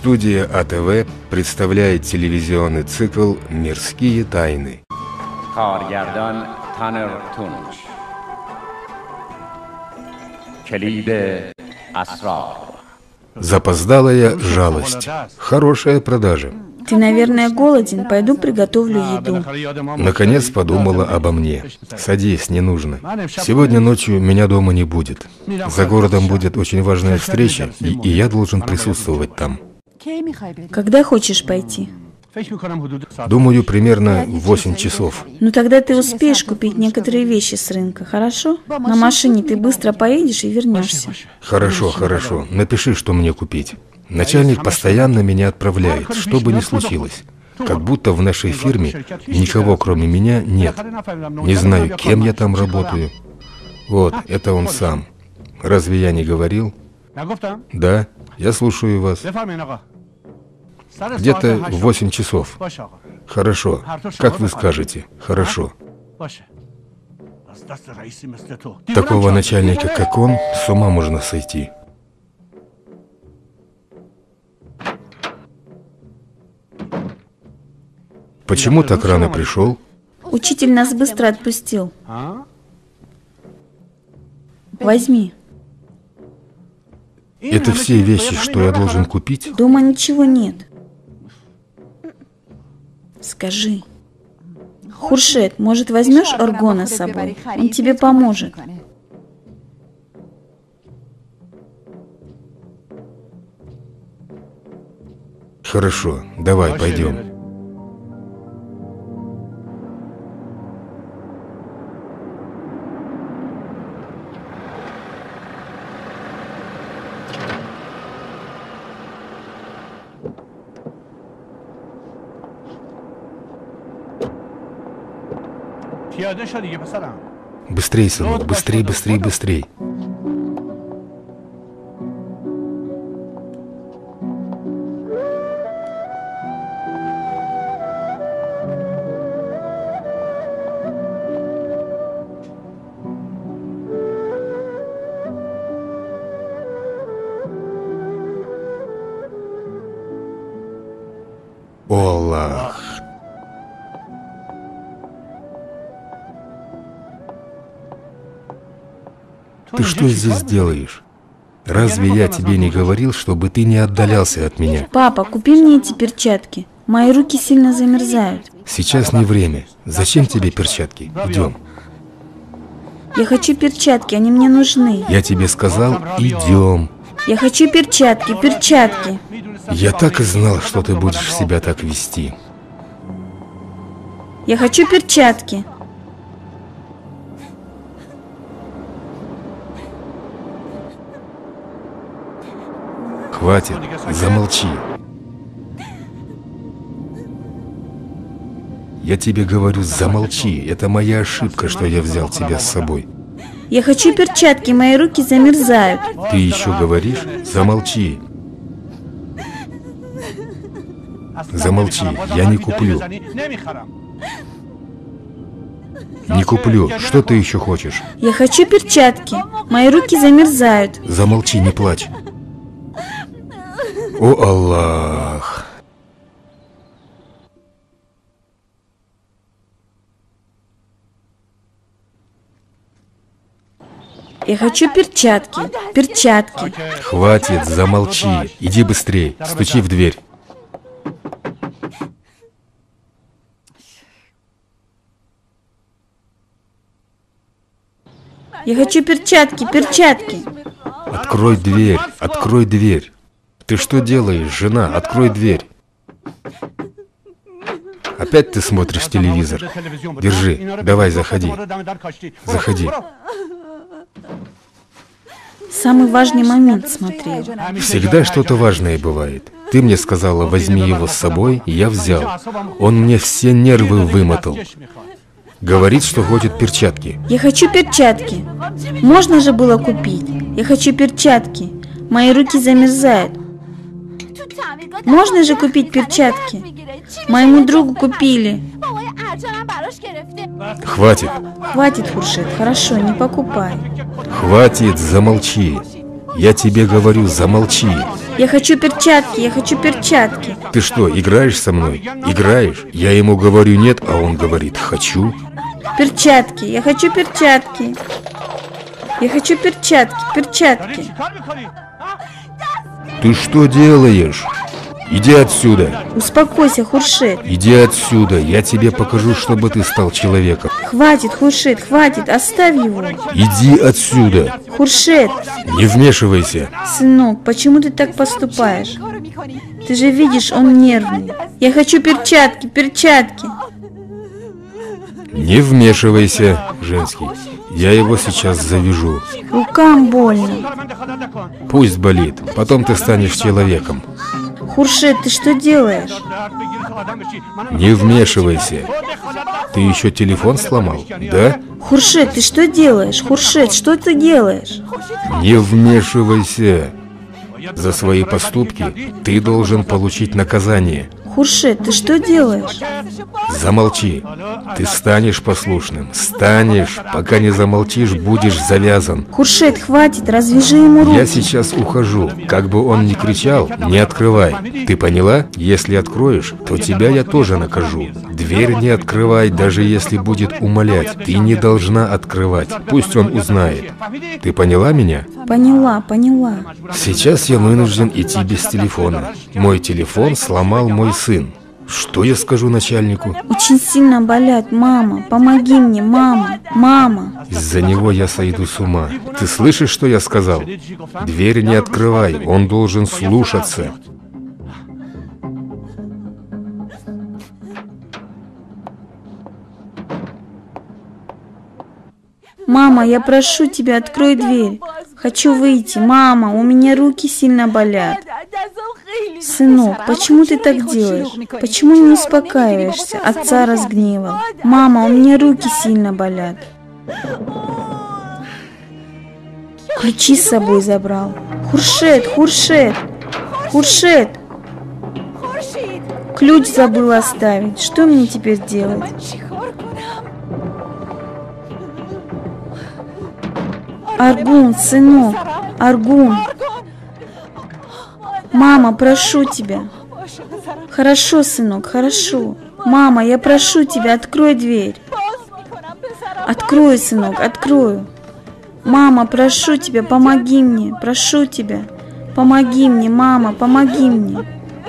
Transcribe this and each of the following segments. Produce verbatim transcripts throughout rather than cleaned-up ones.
Студия А Тэ Вэ представляет телевизионный цикл «Мирские тайны». کارگردان تانر تونچ. کلید اسرار. Запоздалая жалость. Хорошая продажа. Ты, наверное, голоден. Пойду приготовлю еду. Наконец подумала обо мне. Садись, не нужно. Сегодня ночью меня дома не будет. За городом будет очень важная встреча, и, и я должен присутствовать там. Когда хочешь пойти? Думаю, примерно в восемь часов. Ну тогда ты успеешь купить некоторые вещи с рынка, хорошо? На машине ты быстро поедешь и вернешься. Хорошо, хорошо. Напиши, что мне купить. Начальник постоянно меня отправляет, что бы ни случилось. Как будто в нашей фирме никого, кроме меня, нет. Не знаю, кем я там работаю. Вот, это он сам. Разве я не говорил? Да, я слушаю вас. Где-то в восемь часов. Хорошо. Как вы скажете? Хорошо. Такого начальника, как он, с ума можно сойти. Почему так рано пришел? Учитель нас быстро отпустил. Возьми. Это все вещи, что я должен купить? Дома ничего нет. Скажи. Хуршед, может, возьмешь Оргона с собой? Он тебе поможет. Хорошо, давай, пойдем. Быстрей, сынок, быстрей, быстрей, быстрей. О, Аллах! Ты что здесь делаешь? Разве я тебе не говорил, чтобы ты не отдалялся от меня? Папа, купи мне эти перчатки. Мои руки сильно замерзают. Сейчас не время. Зачем тебе перчатки? Идем. Я хочу перчатки, они мне нужны. Я тебе сказал, идем. Я хочу перчатки, перчатки. Я так и знал, что ты будешь себя так вести. Я хочу перчатки. Хватит, замолчи. Я тебе говорю, замолчи. Это моя ошибка, что я взял тебя с собой. Я хочу перчатки, мои руки замерзают. Ты еще говоришь? Замолчи. Замолчи, я не куплю. Не куплю. Что ты еще хочешь? Я хочу перчатки. Мои руки замерзают. Замолчи, не плачь. О, Аллах! Я хочу перчатки, перчатки. Хватит, замолчи. Иди быстрей. Стучи в дверь. Я хочу перчатки, перчатки. Открой дверь, открой дверь. Ты что делаешь, жена? Открой дверь. Опять ты смотришь телевизор. Держи, давай, заходи. Заходи. Самый важный момент смотрел. Всегда что-то важное бывает. Ты мне сказала, возьми его с собой, и я взял. Он мне все нервы вымотал. Говорит, что хочет перчатки. Я хочу перчатки. Можно же было купить. Я хочу перчатки. Мои руки замерзают. Можно же купить перчатки? Моему другу купили. Хватит. Хватит, Хуршед, хорошо, не покупай. Хватит, замолчи. Я тебе говорю, замолчи. Я хочу перчатки, я хочу перчатки. Ты что, играешь со мной? Играешь? Я ему говорю нет, а он говорит хочу. Перчатки, я хочу перчатки. Я хочу перчатки, перчатки. Ты что делаешь? Иди отсюда. Успокойся, Хуршед. Иди отсюда. Я тебе покажу, чтобы ты стал человеком. Хватит, Хуршед, хватит, оставь его. Иди отсюда. Хуршед. Не вмешивайся. Сынок, почему ты так поступаешь? Ты же видишь, он нервный. Я хочу перчатки, перчатки. Не вмешивайся, женский. Я его сейчас завяжу. Рукам больно. Пусть болит. Потом ты станешь человеком. Хуршед, ты что делаешь? Не вмешивайся. Ты еще телефон сломал, да? Хуршед, ты что делаешь? Хуршед, что ты делаешь? Не вмешивайся. За свои поступки ты должен получить наказание. Хуршед, ты что делаешь? Замолчи. Ты станешь послушным. Станешь. Пока не замолчишь, будешь завязан. Хуршед, хватит, развяжи ему руки. Я сейчас ухожу. Как бы он ни кричал, не открывай. Ты поняла? Если откроешь, то тебя я тоже накажу. Дверь не открывай, даже если будет умолять. Ты не должна открывать. Пусть он узнает. Ты поняла меня? Поняла, поняла. Сейчас я вынужден идти без телефона. Мой телефон сломал мой сын. Что я скажу начальнику? Очень сильно болят, мама. Помоги мне, мама. Мама. Из-за него я сойду с ума. Ты слышишь, что я сказал? Дверь не открывай, он должен слушаться. Мама, я прошу тебя, открой дверь. Хочу выйти. Мама, у меня руки сильно болят. Сынок, почему ты так делаешь? Почему не успокаиваешься? Отца разгневал. Мама, у меня руки сильно болят. Ключи с собой забрал. Хуршед, Хуршед, Хуршед. Ключ забыл оставить. Что мне теперь делать? Аргун, сынок, Аргун. Мама, прошу тебя. Хорошо, сынок, хорошо. Мама, я прошу тебя, открой дверь. Открою, сынок, открою. Мама, прошу тебя, помоги мне, прошу тебя. Помоги мне, мама, помоги мне.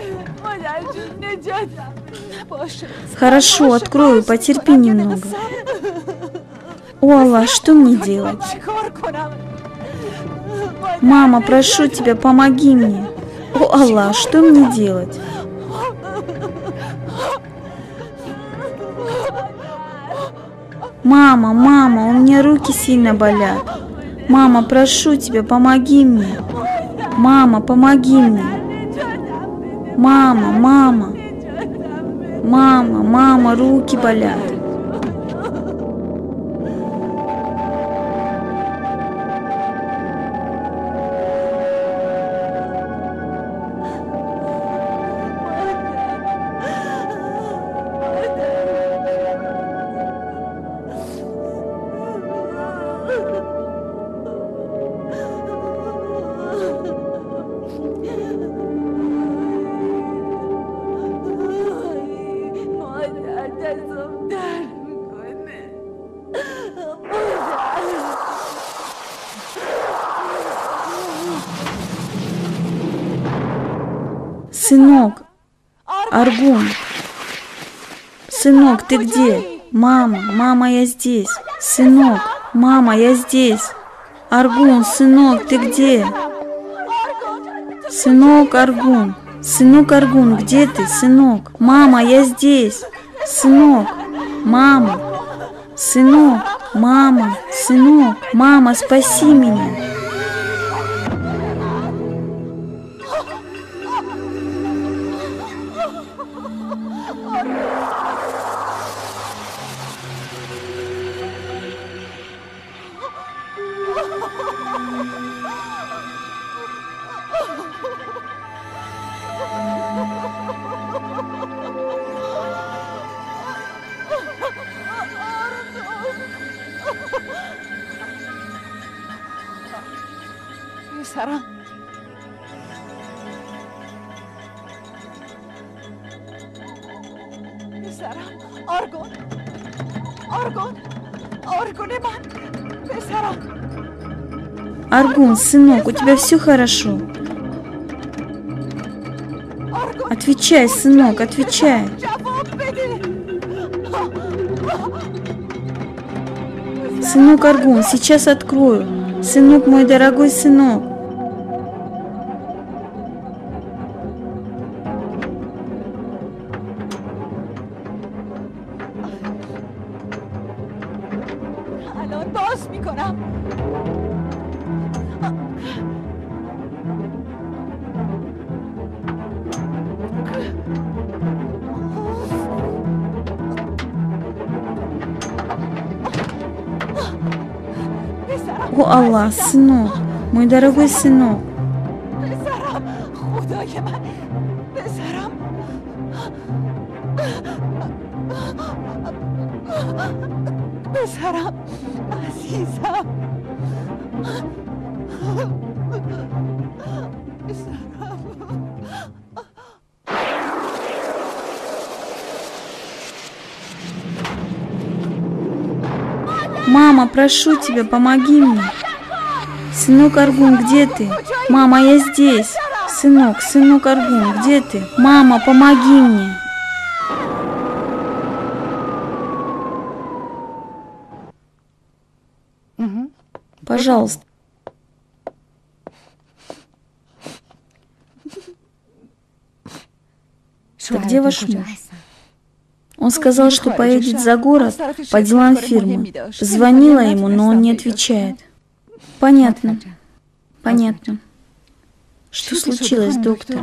Хорошо, открою, потерпи немного. О, Аллах, что мне делать? Мама, прошу тебя, помоги мне. О, Аллах, что мне делать? Мама, мама, у меня руки сильно болят. Мама, прошу тебя, помоги мне. Мама, помоги мне. Мама, мама. Мама, мама, руки болят. Сынок, Аргун. Сынок, ты где? Мама, мама, я здесь. Сынок, мама, я здесь. Аргун, сынок, ты где? Сынок, Аргун. Сынок, Аргун, где ты, сынок? Мама, я здесь. Сынок, мама. Сынок, мама, сынок. Мама, спаси меня. Аргун, сынок, у тебя все хорошо? Отвечай, сынок, отвечай. Сынок Аргун, сейчас открою. Сынок мой, дорогой сынок. О, Аллах, сынок, мой дорогой сынок. Мама, прошу тебя, помоги мне. Сынок Аргун, где ты? Мама, я здесь. Сынок, сынок Аргун, где ты? Мама, помоги мне. Пожалуйста. Так где ваш муж? Он сказал, что поедет за город по делам фирмы. Звонила ему, но он не отвечает. Понятно. Понятно. Что случилось, доктор?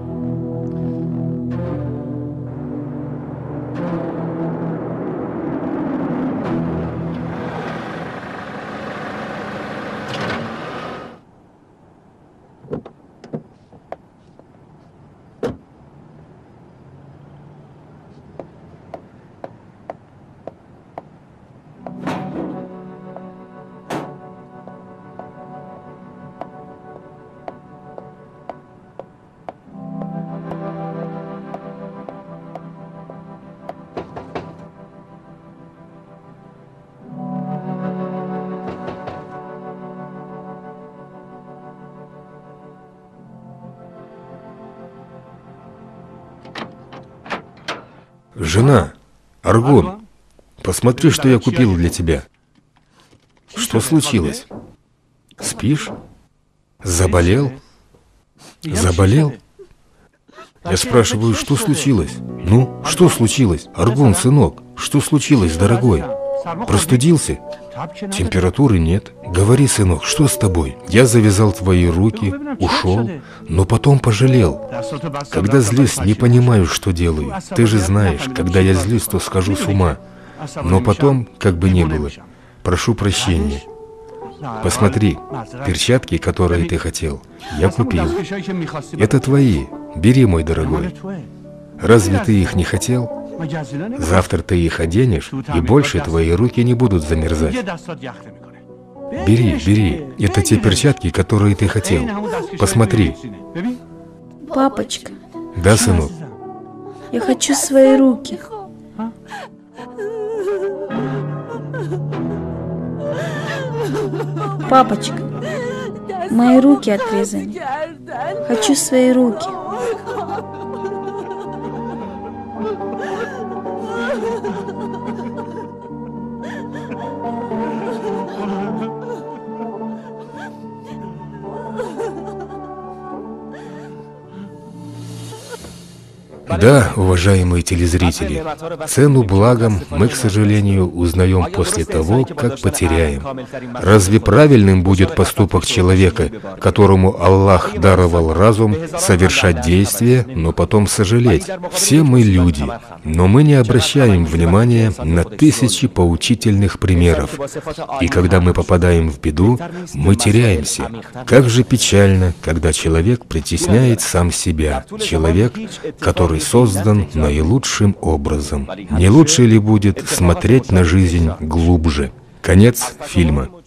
Жена, Аргун, посмотри, что я купил для тебя. Что случилось? Спишь? Заболел? Заболел? Я спрашиваю, что случилось? Ну, что случилось? Аргун, сынок, что случилось, дорогой? Простудился? Температуры нет. Говори, сынок, что с тобой? Я завязал твои руки, ушел, но потом пожалел. Когда злюсь, не понимаю, что делаю. Ты же знаешь, когда я злюсь, то схожу с ума. Но потом, как бы ни было, прошу прощения. Посмотри, перчатки, которые ты хотел, я купил. Это твои. Бери, мой дорогой. Разве ты их не хотел? Завтра ты их оденешь, и больше твои руки не будут замерзать. Бери, бери. Это те перчатки, которые ты хотел. Посмотри. Папочка. Да, сынок? Я хочу свои руки. Папочка, мои руки отрезаны. Хочу свои руки. Да, уважаемые телезрители, цену благам мы, к сожалению, узнаем после того, как потеряем. Разве правильным будет поступок человека, которому Аллах даровал разум, совершать действия, но потом сожалеть? Все мы люди, но мы не обращаем внимания на тысячи поучительных примеров. И когда мы попадаем в беду, мы теряемся. Как же печально, когда человек притесняет сам себя, человек, который создан наилучшим образом. Не лучше ли будет смотреть на жизнь глубже? Конец фильма.